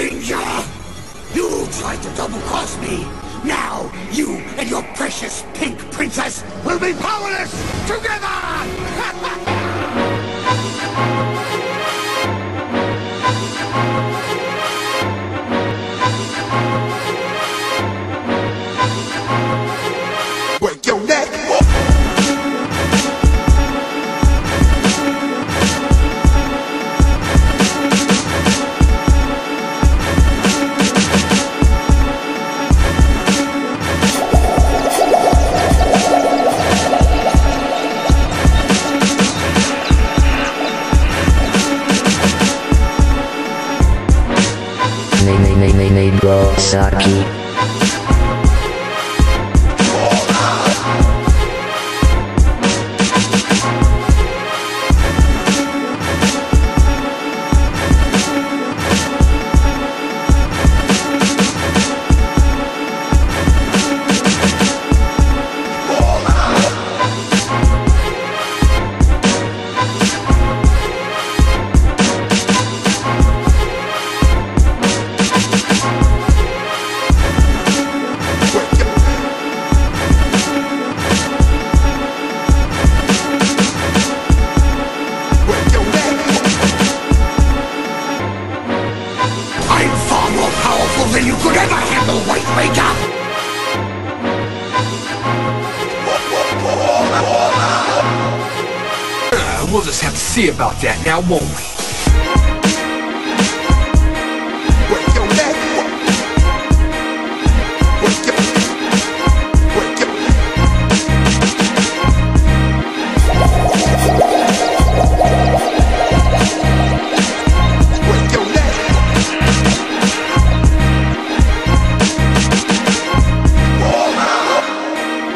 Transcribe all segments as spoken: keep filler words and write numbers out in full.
stranger! You tried to double-cross me! Now, you and your precious pink princess will be powerless together! Break your neck! Saki. Than you could ever handle, White Ranger! Uh, we'll just have to see about that now, won't we? Break your neck! Break your... Break your... Break your neck!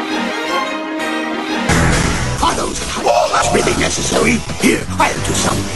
Are those really necessary? Here, I'll do some.